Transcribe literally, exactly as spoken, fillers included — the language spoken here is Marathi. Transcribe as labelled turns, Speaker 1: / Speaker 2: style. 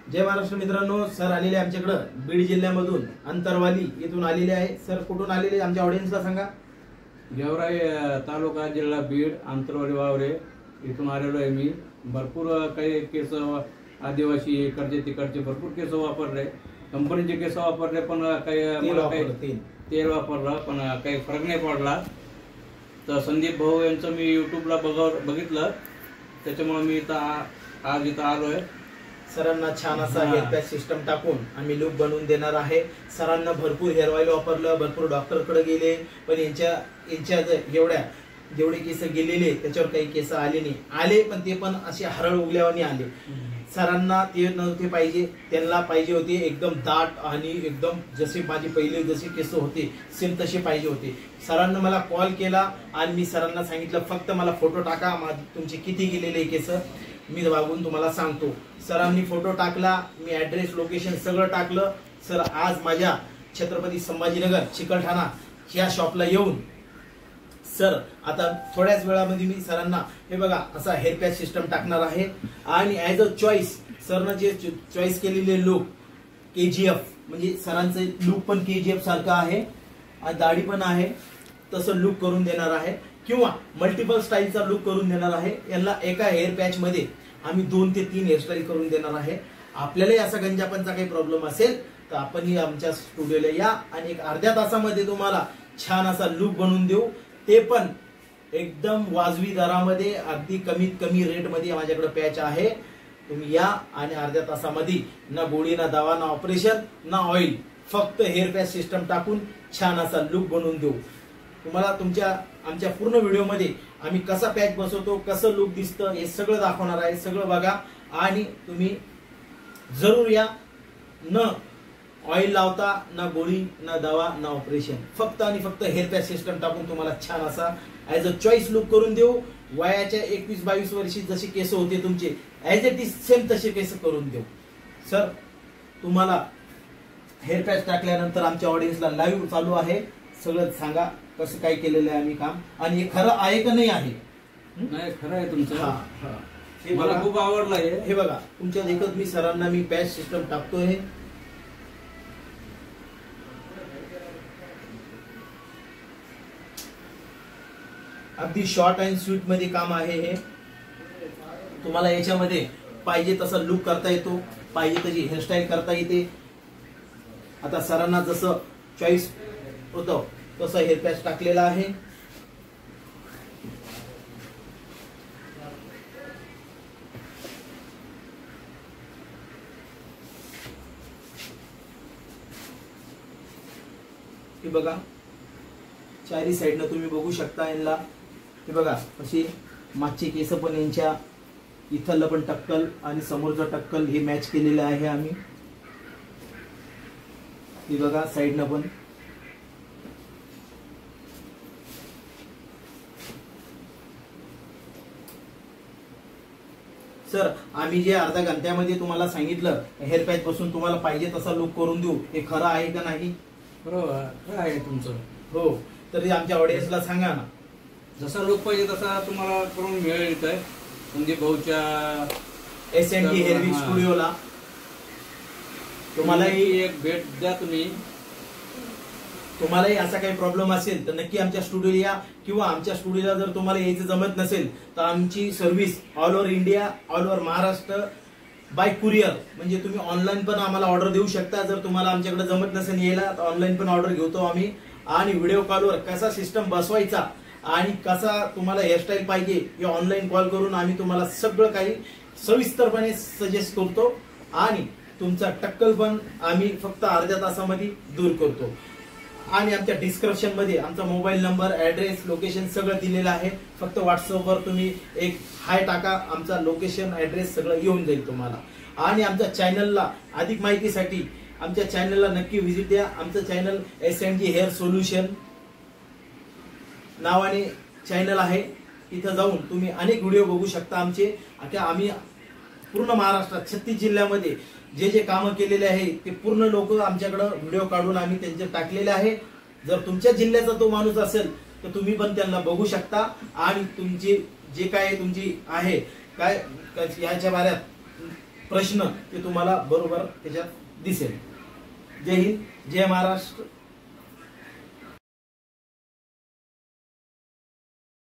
Speaker 1: जय महाराष्ट्र मित्रांनो, सर आलेले आमच्याकडे बीड जिल्ह्यामधून अंतरवाली येथून आलेले आहे। सर कुठून आलेले आमच्या ऑडियन्सला सांगा।
Speaker 2: गेवराई तालुका जिल्हा बीड अंतरवाली वावरे इथून आलेलो आहे मी। भरपूर काही केस आदिवासी इकडचे तिकडचे भरपूर केस वापरले, कंपनीचे केस वापरले, पण काही मला काही तेल वापरलं पण काही फरक नाही पडला। तर संदीप भाऊ यांचं मी यूट्यूबला बघ बघितलं त्याच्यामुळे मी इथं आज इथं आलोय।
Speaker 1: सरांना छान असा हेअर पॅच सिस्टम टाकून आम्ही लुक बनवून देणार आहे। सरांना भरपूर हेअर ऑइल वापरलं, भरपूर डॉक्टर कडे गेले, पण यांच्या यांच्या एवढ्या जेवढे केस गेलेले त्याच्यावर काही केस आले नाही, आले पण ते पण असे हरळ उगल्यावानी आले। सरांना ते नव्हते पाहिजे, त्यांना पाहिजे होते एकदम दाट आणि एकदम जसे माझे पहिले जसे केस होते सेम तसे पाहिजे होते। सरांना मला कॉल केला आणि मी सरांना सांगितलं फक्त मला फोटो टाका तुमचे किती गेलेले केस मी वागून तुम्हाला सांगतो। सरांनी फोटो टाकला, मी ऍड्रेस लोकेशन सगळं टाकलं। सर आज माझ्या छत्रपती संभाजीनगर चिकलठाणा ह्या शॉपला येऊन सर आता थोड्याच वेळामध्ये मी सरांना हे बघा असा हेअर पॅच सिस्टम टाकणार आहे। आणि ऍज अ चॉईस सरनं जे चॉईस केलेले लुक केजीएफ म्हणजे सरांचं लुक पण केजीएफ सारखं आहे आणि दाढी पण आहे तसं लुक करून देणार आहे, किंवा मल्टिपल स्टाईलचा लुक करून देणार आहे। यांना एका हेअर पॅच मध्ये आम्ही दोन ते तीन हेअरस्टाईल करून देणार आहे। आपल्यालाही असा गंजापनचा काही प्रॉब्लेम असेल तर आपणही आमच्या स्टुडिओला या आणि एक अर्ध्या तासामध्ये तुम्हाला छान असा लुक बनवून देऊ, ते पण एकदम वाजवी दरामध्ये, अगदी कमीत कमी रेट मध्ये माझ्याकडे पॅच आहे। तुम्ही या आणि अर्ध्या तासामध्ये ना गोळी ना दवा ना ऑपरेशन ना ऑइल, फक्त हेअर पॅच सिस्टम टाकून छान असा लुक बनवून देऊ। तुम्हाला तुमच्या आमच्या पूर्ण व्हिडिओमध्ये आम्ही कसा पॅच बसवतो, कसं लुक दिसतं हे सगळं दाखवणार आहे। सगळं बघा आणि तुम्ही जरूर या। न ऑइल लावता ना गोळी ना दवा ना ऑपरेशन, फक्त आणि फक्त हेअर पॅच सिस्टम टाकून तुम्हाला छान असा ऍज अ चॉईस लुक करून देऊ। वयाच्या एकवीस बावीस वर्षी जसे केस होते तुमचे ऍज इट इज सेम तसे केस करून देऊ। सर तुम्हाला हेअर पॅच टाकल्यानंतर आमच्या ऑडियन्सला लाईव्ह चालू आहे, सगळं सांगा कसं काय केलेलं आहे आम्ही काम, आणि हे खरं आहे का नाही आहे?
Speaker 2: नाही खरं आहे तुमचं।
Speaker 1: हे
Speaker 2: मला खूप आवडलं आहे।
Speaker 1: हे बघा तुमच्या देखत मी सरांना मी पॅच सिस्टम टाकतोय। अगदी शॉर्ट अँड स्वीट मध्ये काम आहे हे। तुम्हाला याच्यामध्ये पाहिजे तसा लुक करता येतो, पाहिजे तशी हेअरस्टाईल करता येते। आता सरांना जसं चॉईस होतं तसं हेअर पॅच टाकलेला आहे। हे बघा चारी साईडनं तुम्ही बघू शकता यांना। हे बघा अशी मागचे केस पण यांच्या इथलं पण टक्कल आणि समोरचं टक्कल हे मॅच केलेलं आहे आम्ही। हे बघा साईडनं पण सर आम्ही जे अर्ध्या घंट्यामध्ये तुम्हाला सांगितलं हेअर पॅच बसून तुम्हाला पाहिजे तसा लुक करून देऊ, हे खरं आहे का नाही?
Speaker 2: बरोबर खरं आहे तुमचं।
Speaker 1: हो, तरी आमच्या ऑडियन्सला सांगा ना
Speaker 2: जसा लुक पाहिजे तसा तुम्हाला करून मिळेल इथे संदीप भाऊच्या
Speaker 1: एस एन डी हेअर स्टुडिओला। तुम्हालाही
Speaker 2: एक भेट द्या तुम्ही।
Speaker 1: तुम्हालाही असा काही प्रॉब्लेम असेल तर नक्की आमच्या स्टुडिओला या, किंवा आमच्या स्टुडिओला जर तुम्हाला यायचं जमत नसेल तर आमची service all over India, all over Maharashtra by courier, म्हणजे तुम्ही ऑनलाईन पण आम्हाला ऑर्डर देऊ शकता। जर तुम्हाला आमच्याकडे जमत नसेल यायला तर ऑनलाईन पण ऑर्डर घेतो आम्ही। आणि व्हिडिओ कॉलवर कसा सिस्टम बसवायचा आणि कसा तुम्हाला हेअरस्टाईल पाहिजे हे ऑनलाईन कॉल करून आम्ही तुम्हाला सगळं काही सविस्तरपणे सजेस्ट करतो, आणि तुमचा टक्कल पण आम्ही फक्त अर्ध्या तासामध्ये दूर करतो। आणि आमच्या डिस्क्रिप्शन मध्ये आमचा मोबाईल नंबर, ऍड्रेस, लोकेशन सगळं दिलेलं आहे। फक्त व्हॉट्सअपवर तुम्ही एक हाय टाका, आमचा लोकेशन ऍड्रेस सगळं येऊन जाईल तुम्हाला। आणि आमच्या चॅनलला अधिक माहितीसाठी आमच्या चॅनलला नक्की व्हिजिट द्या। आमचं channel S N G hair solution नावाने चॅनल आहे, तिथं जाऊन तुम्ही अनेक व्हिडिओ बघू शकता आमचे। आता आम्ही पूर्ण महाराष्ट्रात छत्तीस जिल्ह्यामध्ये जे जे कामं केलेले आहे ते पूर्ण लोक आमच्याकडे व्हिडिओ काढून आम्ही त्यांचे टाकलेले आहे। जर तुमच्या जिल्ह्याचा तो माणूस असेल तर तुम्ही पण त्यांना बघू शकता, आणि तुमची जे काय तुमची आहे काय याच्या बाऱ्यात प्रश्न ते तुम्हाला बरोबर त्याच्यात दिसेल. जय हिंद, जय महाराष्ट्र.